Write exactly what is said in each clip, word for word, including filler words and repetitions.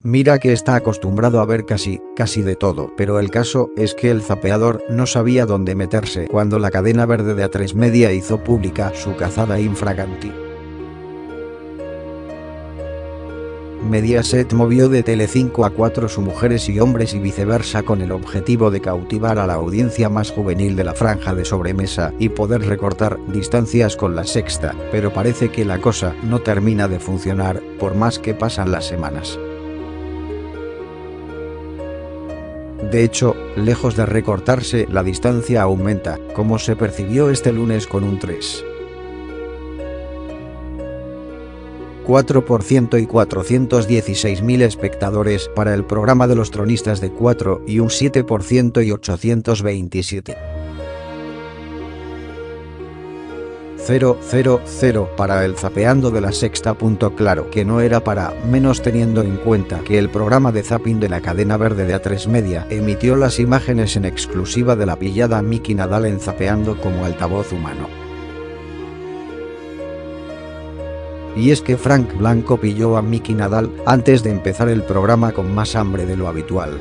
Mira que está acostumbrado a ver casi, casi de todo, pero el caso es que el zapeador no sabía dónde meterse cuando la cadena verde de A tres Media hizo pública su cazada infraganti. Mediaset movió de Telecinco a cuatro su Mujeres y Hombres y viceversa con el objetivo de cautivar a la audiencia más juvenil de la franja de sobremesa y poder recortar distancias con La Sexta, pero parece que la cosa no termina de funcionar, por más que pasan las semanas. De hecho, lejos de recortarse, la distancia aumenta, como se percibió este lunes con un tres coma cuatro por ciento y cuatrocientos dieciséis mil espectadores para el programa de los tronistas de cuatro y un siete por ciento y ochocientos veintisiete mil para el zapeando de La Sexta. Claro que no era para menos teniendo en cuenta que el programa de zapping de la cadena verde de A tres Media emitió las imágenes en exclusiva de la pillada Miki Nadal en Zapeando como altavoz humano. Y es que Frank Blanco pilló a Miki Nadal antes de empezar el programa con más hambre de lo habitual.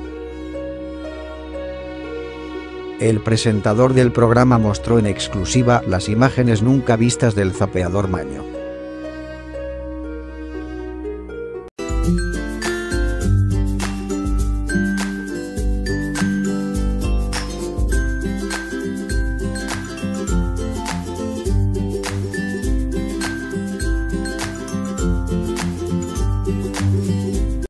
El presentador del programa mostró en exclusiva las imágenes nunca vistas del zapeador maño.